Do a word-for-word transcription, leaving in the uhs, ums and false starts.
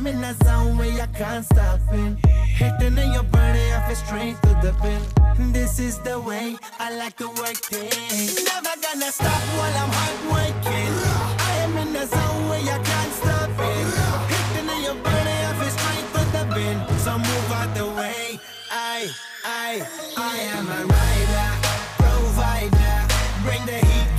am in a zone where you can't stop it. Hitting in your body, I feel straight to the pin. This is the way I like to work things. Never gonna stop while I'm hard working. I am in a zone where you can't stop it. Hitting in your body, I feel straight to the pin. So move out the way. I, I, I am a rider, provider. Bring the heat.